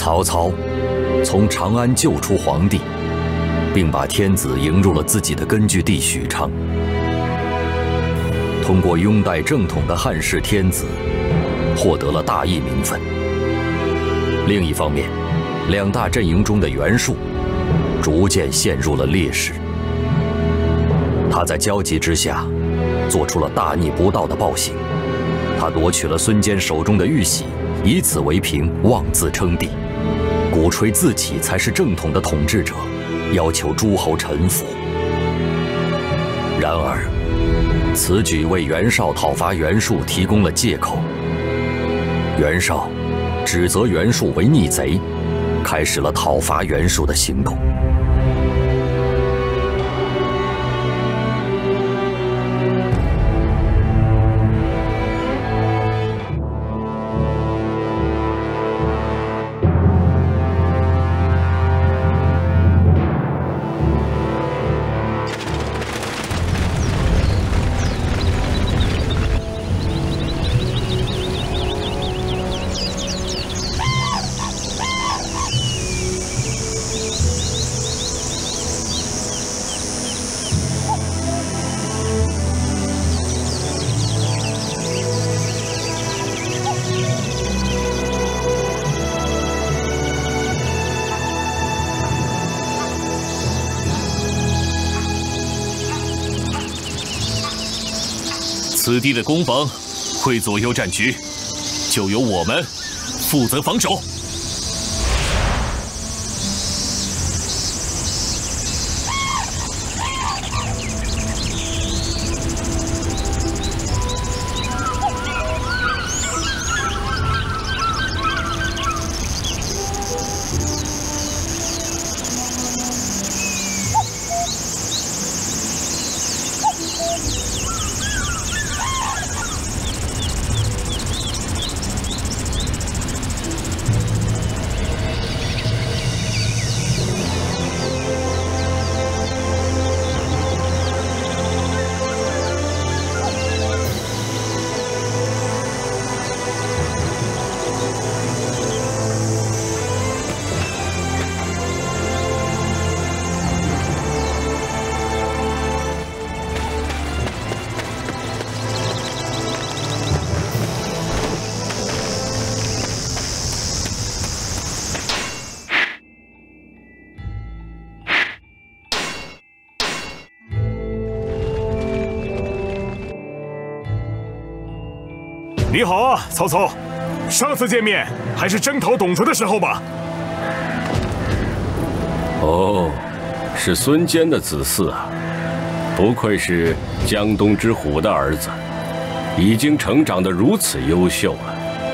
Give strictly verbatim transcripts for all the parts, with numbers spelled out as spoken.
曹操从长安救出皇帝，并把天子迎入了自己的根据地许昌。通过拥戴正统的汉室天子，获得了大义名分。另一方面，两大阵营中的袁术逐渐陷入了劣势。他在焦急之下，做出了大逆不道的暴行。他夺取了孙坚手中的玉玺，以此为凭，妄自称帝，鼓吹自己才是正统的统治者，要求诸侯臣服。然而，此举为袁绍讨伐袁术提供了借口。袁绍指责袁术为逆贼，开始了讨伐袁术的行动。 此地的攻防会左右战局，就由我们负责防守。 你好啊，曹操！上次见面还是征讨董卓的时候吧？ 哦，是孙坚的子嗣啊！不愧是江东之虎的儿子，已经成长得如此优秀了。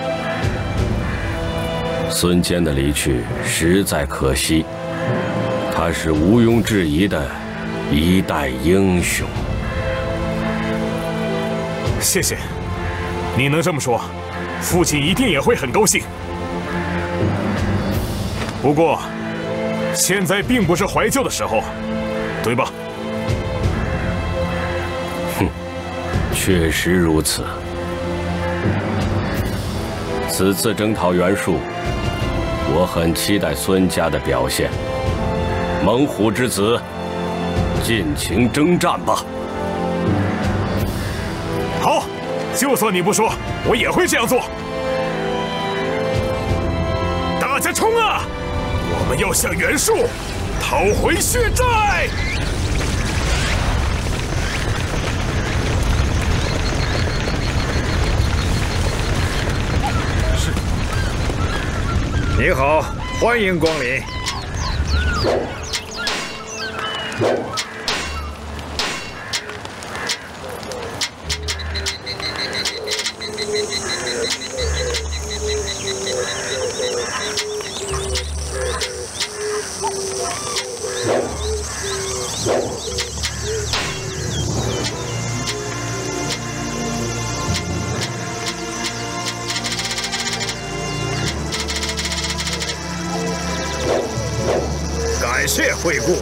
孙坚的离去实在可惜，他是毋庸置疑的一代英雄。 谢谢。你能这么说，父亲一定也会很高兴。不过，现在并不是怀旧的时候，对吧？ 哼，确实如此。此次征讨袁术，我很期待孙家的表现。猛虎之子，尽情征战吧！ 好。就算你不说，我也会这样做。大家冲啊！我们要向袁术讨回血债！ 是。你好，欢迎光临。感谢惠顾。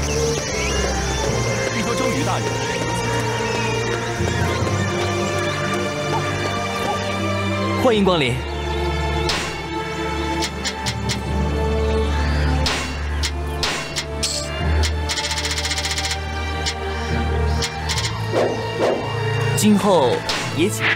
听说周瑜大人。 欢迎光临。 今后也请。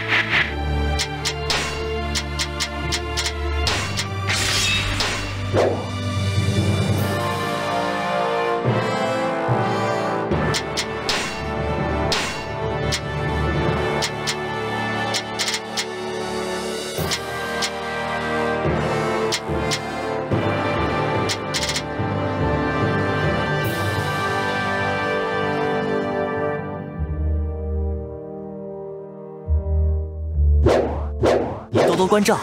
多多关照。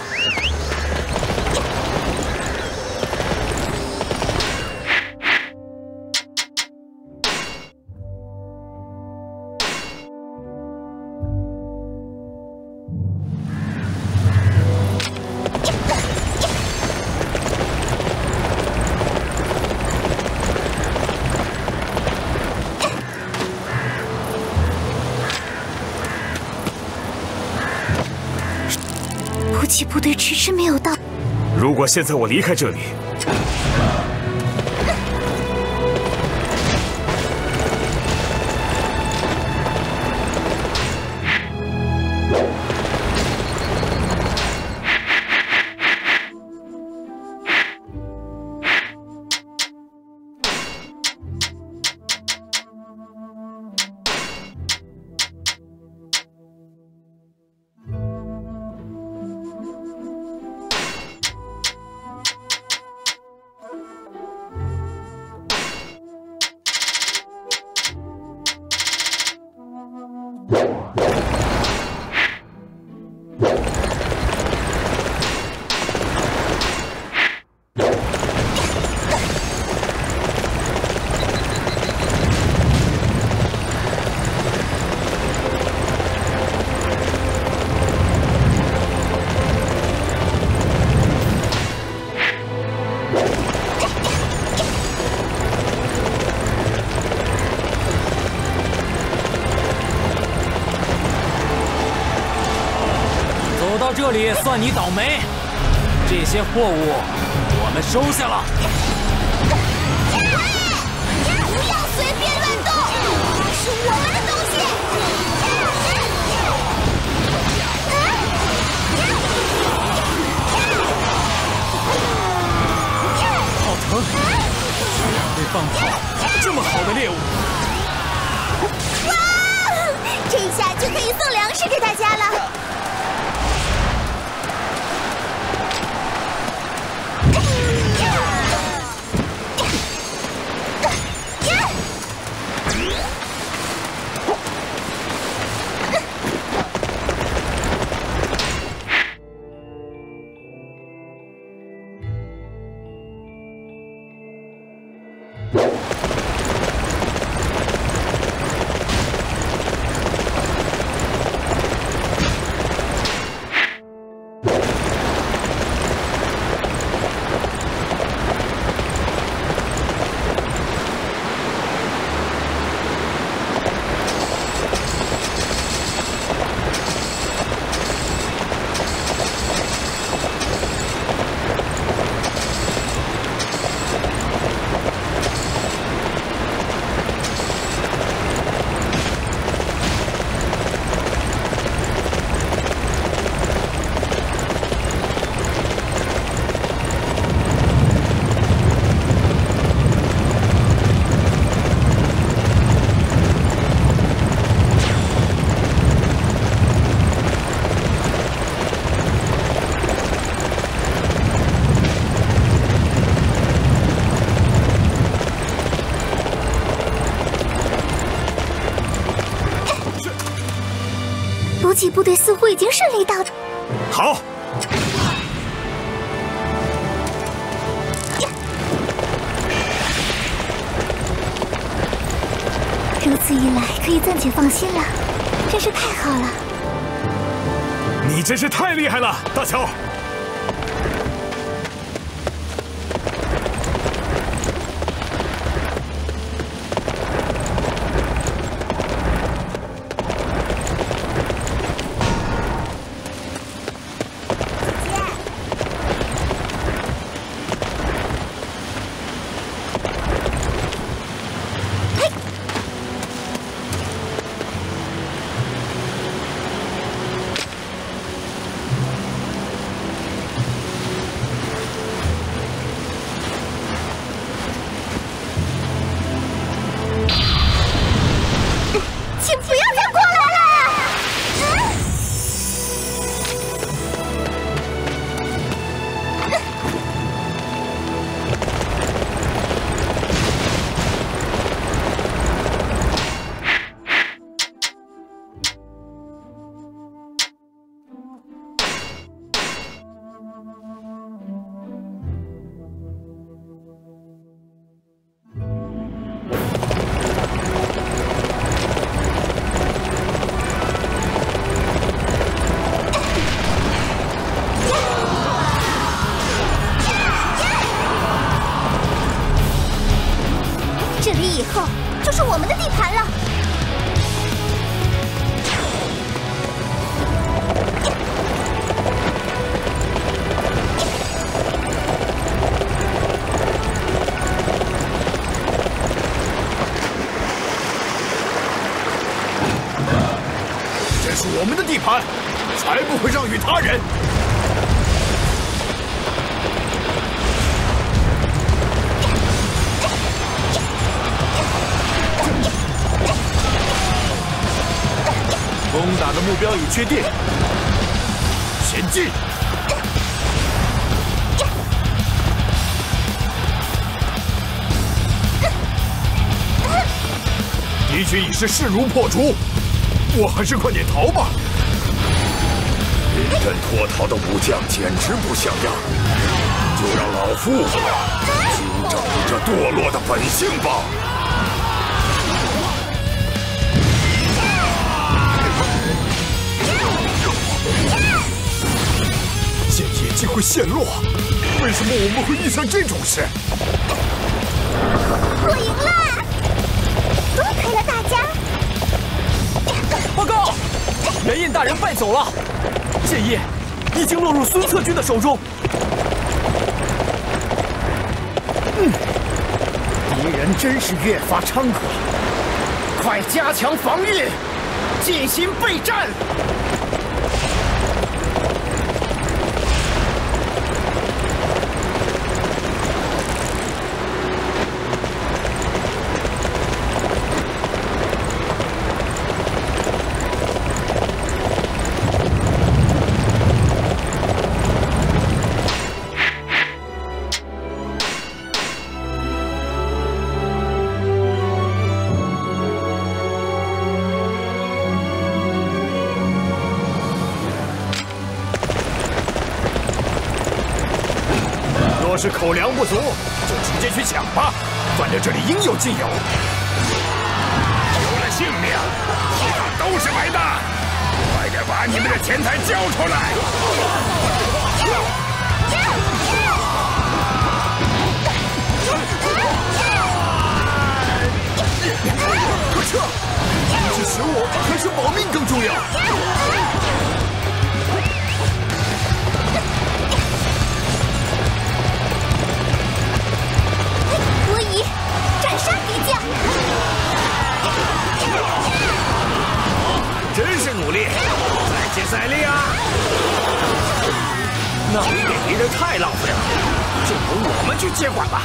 补给部队迟迟没有到。 如果现在我离开这里， 这里算你倒霉，这些货物我们收下了。 不要随便乱动，这是我们的东西。 好疼！居然会放跑这么好的猎物！ 哇，这下就可以送粮食给大家了。 补给部队似乎已经顺利到。 好。 如此一来，可以暂且放心了，真是太好了。 你真是太厉害了，大乔。 这是我们的地盘，才不会让与他人。 攻打的目标已确定， 前进！敌军已是势如破竹，我还是快点逃吧。临阵脱逃的武将简直不像样，就让老夫纠正你这堕落的本性吧。建业竟会陷落，为什么我们会遇上这种事？ 我赢了！多亏了大家。 报告，元印大人败走了，建业已经落入孙策军的手中。 嗯，敌人真是越发猖狂，快加强防御，进行备战。若是口粮不足，就直接去抢吧，反正这里应有尽有。丢了性命，其他都是白搭。快点把你们的钱财交出来！快撤！是食物还是保命更重要？ 伯夷，斩杀敌将！ 真是努力，再接再厉啊！那给敌人太浪费了，就由我们去接管吧。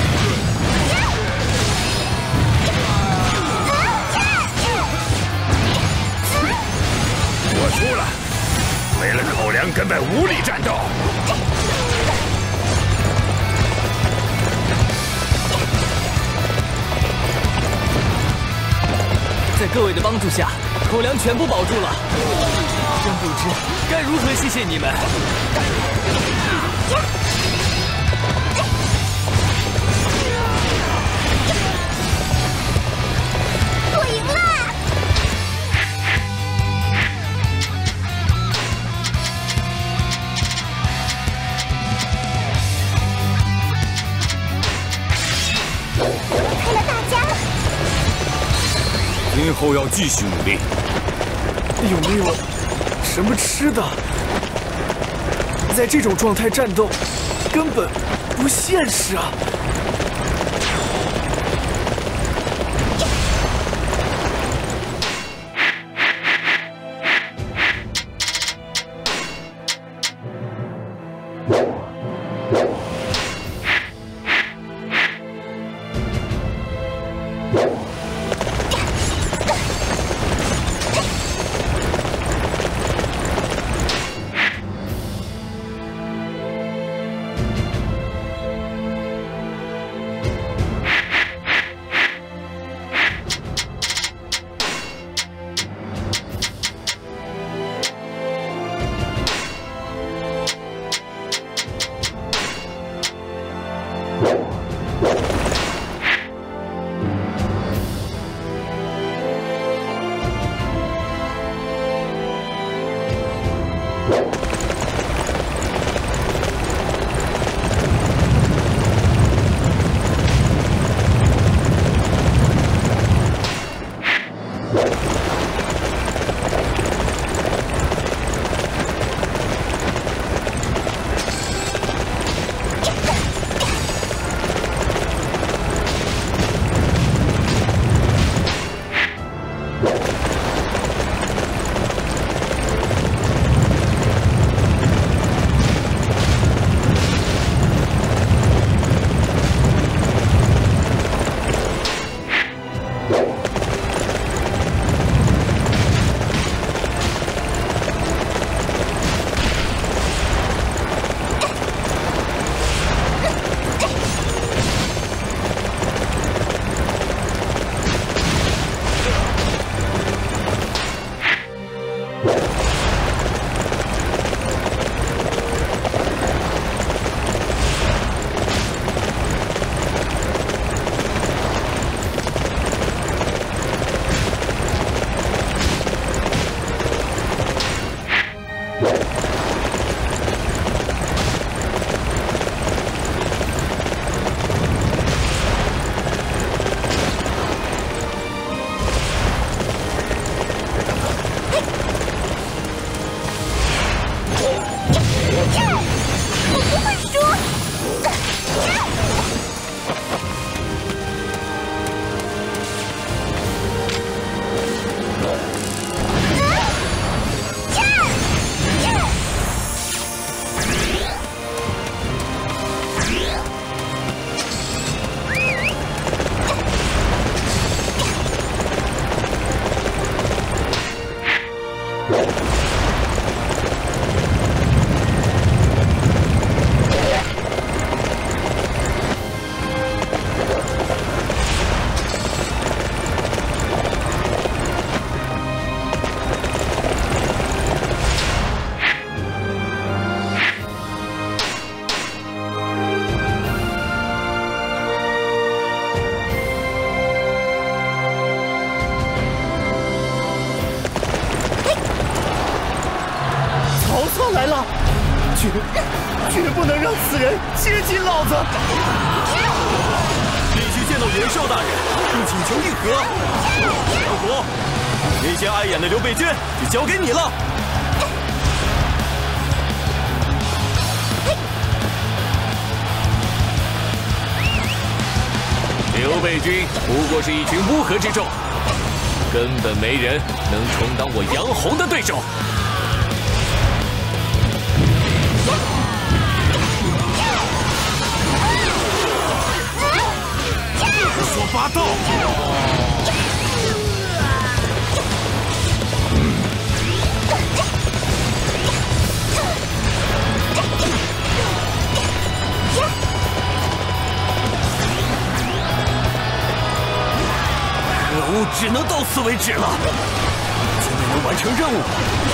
我输了，没了口粮根本无力战斗。 在各位的帮助下，口粮全部保住了。真不知该如何谢谢你们。 我赢了！多亏了大家。 今后要继续努力。 有没有什么吃的？在这种状态战斗，根本不现实啊！ 来了，绝绝不能让此人接近老子！ 必须见到袁绍大人，并请求议和。小虎，那些碍眼的刘备军就交给你了。 刘备军不过是一群乌合之众，根本没人能充当我杨洪的对手。 胡说八道！ 任务只能到此为止了，现在能完成任务。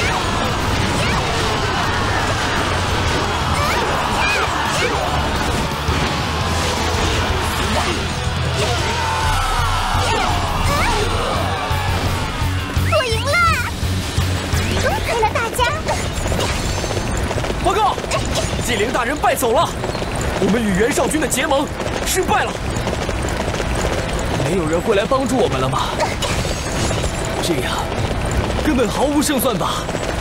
报告，纪灵大人败走了，我们与袁绍军的结盟失败了。没有人会来帮助我们了吗？这样根本毫无胜算吧？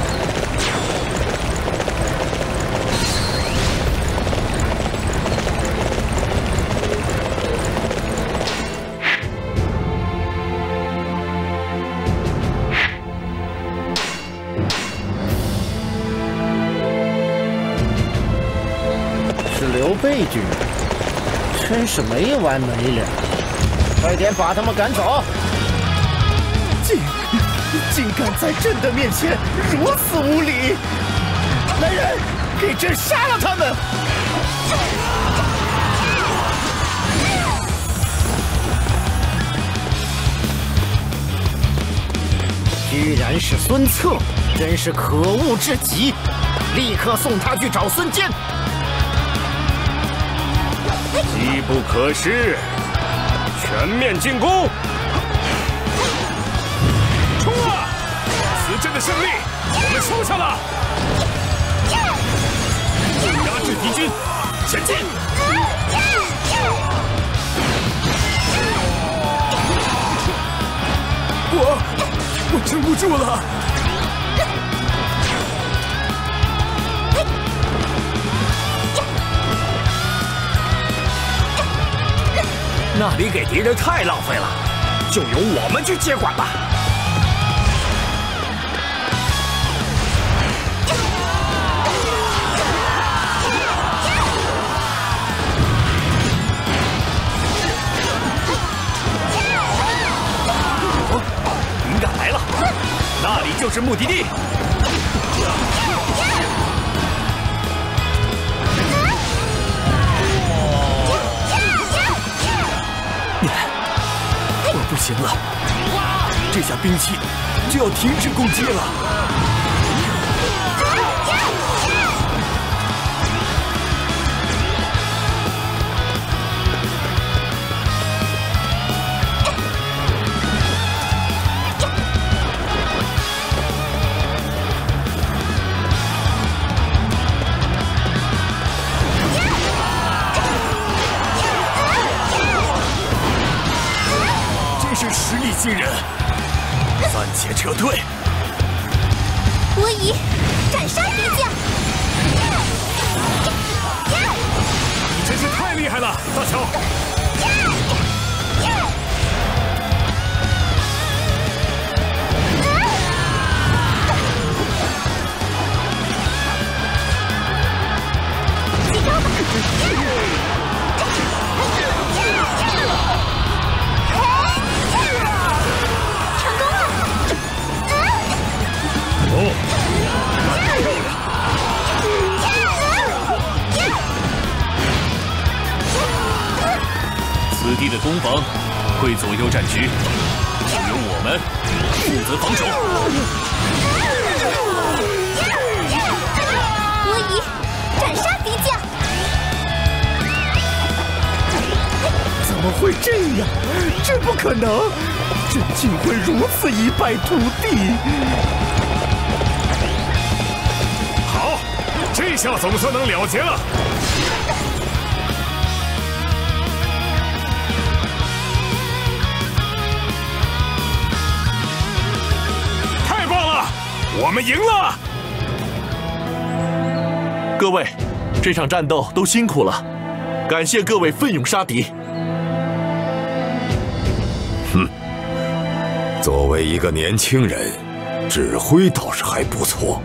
刘备军真是没完没了，快点把他们赶走！竟竟敢在朕的面前如此无礼！来人，给朕杀了他们！居然是孙策，真是可恶至极！立刻送他去找孙坚！ 机不可失，全面进攻！冲啊！此阵的胜利，我们收下了。压制敌军，前进！ 我我撑不住了。 那里给敌人太浪费了，就由我们去接管吧。哦，灵感来了，那里就是目的地。 不行了，这下兵器就要停止攻击了。真是实力惊人，暂且撤退。 我已斩杀敌将。 你真是太厉害了，大乔！ 起高吧！ 哦， 的攻防会左右战局，就由我们负责防守。 我以斩杀敌将。 怎么会这样？这不可能！朕竟会如此一败涂地！ 好，这下总算能了结了。太棒了，我们赢了！ 各位，这场战斗都辛苦了，感谢各位奋勇杀敌。 哼，作为一个年轻人，指挥倒是还不错。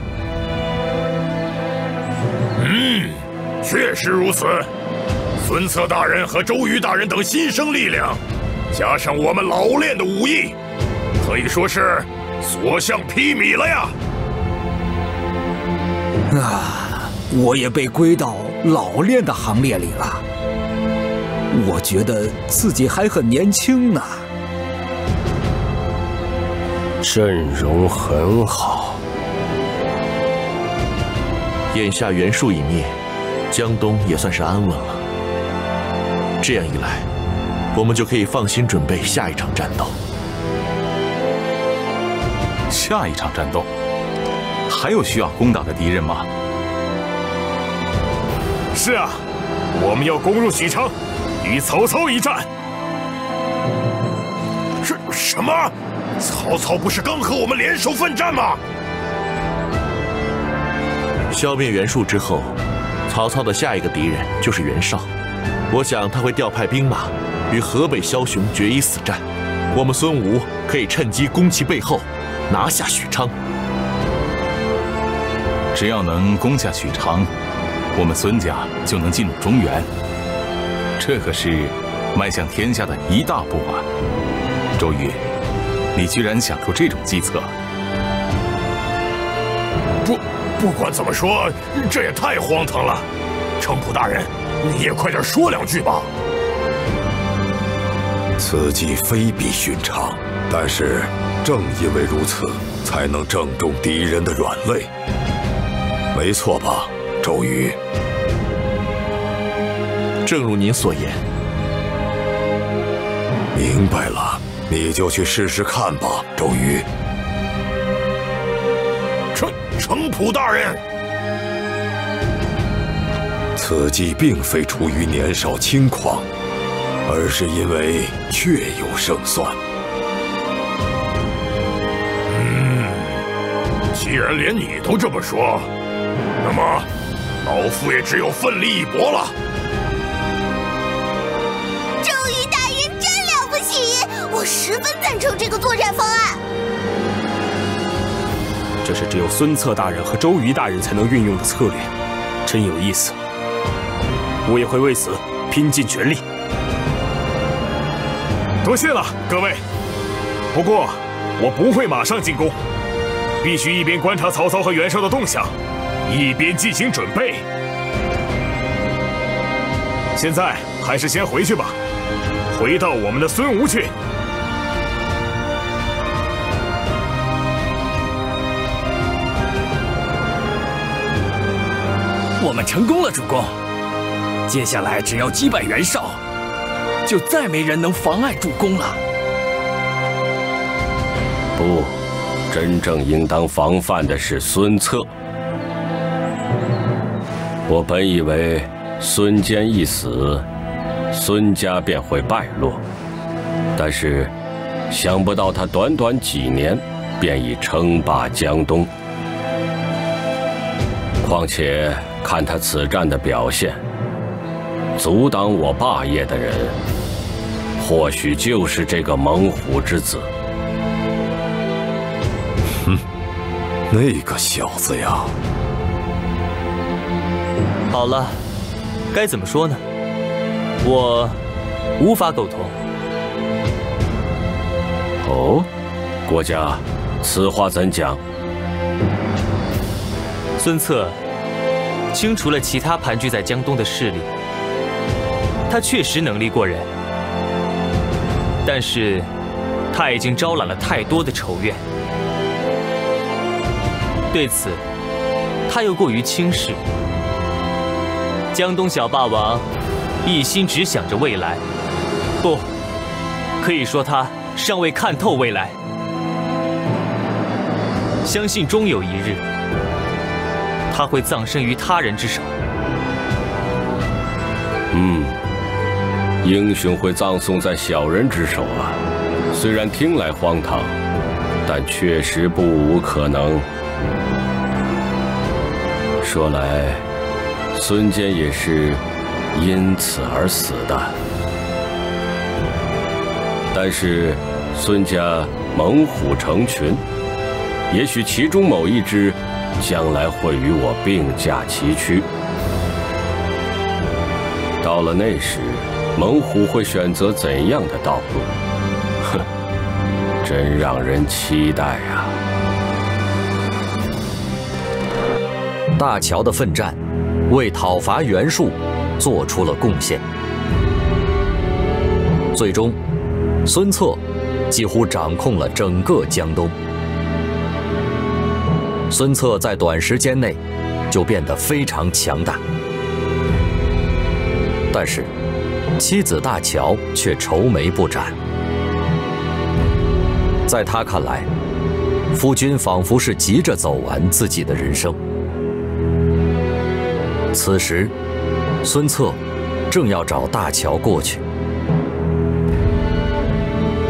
嗯，确实如此。孙策大人和周瑜大人等新生力量，加上我们老练的武艺，可以说是所向披靡了呀！ 啊，我也被归到老练的行列里了。我觉得自己还很年轻呢。 阵容很好。 眼下袁术已灭，江东也算是安稳了。这样一来，我们就可以放心准备下一场战斗。 下一场战斗，还有需要攻打的敌人吗？ 是啊，我们要攻入许昌，与曹操一战。 什什么？曹操不是刚和我们联手奋战吗？ 消灭袁术之后，曹操的下一个敌人就是袁绍。我想他会调派兵马与河北枭雄决一死战，我们孙吴可以趁机攻其背后，拿下许昌。 只要能攻下许昌，我们孙家就能进入中原，这可是迈向天下的一大步啊！周瑜，你居然想出这种计策？ 不，不管怎么说，这也太荒唐了。程普大人，你也快点说两句吧。此计非比寻常，但是正因为如此，才能正中敌人的软肋。没错吧，周瑜？ 正如您所言。 明白了，你就去试试看吧，周瑜。程程普大人，此计并非出于年少轻狂，而是因为确有胜算。嗯，既然连你都这么说，那么老夫也只有奋力一搏了。 周瑜大人真了不起，我十分赞成这个作战方案。 这是只有孙策大人和周瑜大人才能运用的策略，真有意思。我也会为此拼尽全力。 多谢了，各位。不过，我不会马上进攻，必须一边观察曹操和袁绍的动向，一边进行准备。现在还是先回去吧，回到我们的孙吴去。 我们成功了，主公。接下来只要击败袁绍，就再没人能妨碍主公了。 不，真正应当防范的是孙策。我本以为孙坚一死，孙家便会败落，但是想不到他短短几年便已称霸江东。况且看他此战的表现，阻挡我霸业的人，或许就是这个猛虎之子。 哼，那个小子呀！ 好了，该怎么说呢？我无法苟同。 哦，国家，此话怎讲？ 孙策清除了其他盘踞在江东的势力，他确实能力过人。 但是他已经招揽了太多的仇怨，对此他又过于轻视。江东小霸王一心只想着未来，不，可以说他尚未看透未来。相信终有一日，他会葬身于他人之手。 嗯，英雄会葬送在小人之手啊，虽然听来荒唐，但确实不无可能。说来，孙坚也是因此而死的。但是，孙家猛虎成群，也许其中某一只，将来会与我并驾齐驱。到了那时，猛虎会选择怎样的道路？哼，真让人期待啊！ 大乔的奋战，为讨伐袁术做出了贡献。最终，孙策几乎掌控了整个江东。孙策在短时间内就变得非常强大。但是，妻子大乔却愁眉不展。在他看来，夫君仿佛是急着走完自己的人生。此时，孙策正要找大乔过去。